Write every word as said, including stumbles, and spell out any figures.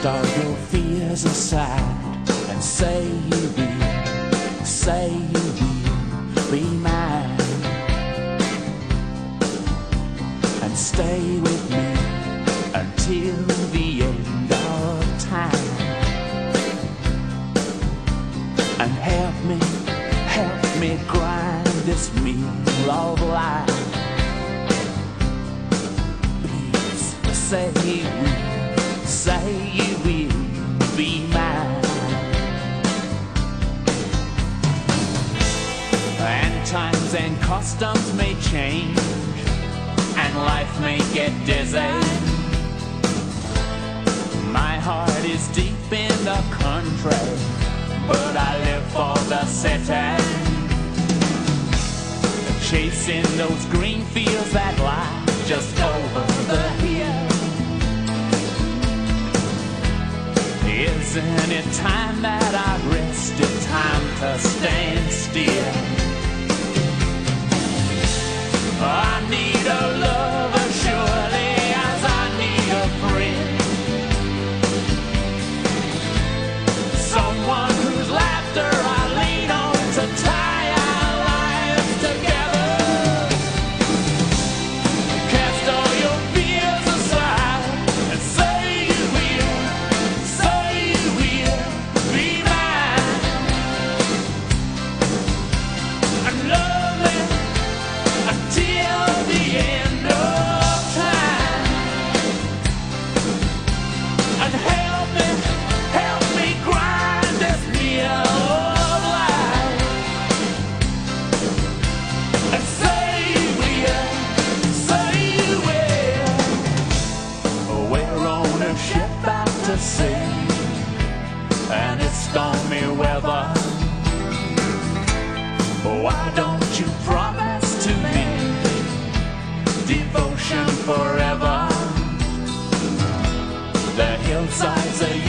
all your fears aside and say you will, say you will be mine, and stay with me until the end of time, and help me, help me grind this meal of life. Please say you will, say you will be mine. And times and customs may change, and life may get dizzy. My heart is deep in the country, but I live for the city, chasing those green fields that lie just over the hill. Isn't it time that I rested, time to stand still? I need a lover surely as I need a friend, someone whose laughter I lean on to tie our lives together. Cast all your fears aside and say you will, say you will be mine, and love me until the end of time, and help me, help me grind this meal of life, and say you will, say you will. We're on a ship out to sea, and it's stormy weather. Why don't you promise to me devotion forever? The hillsides are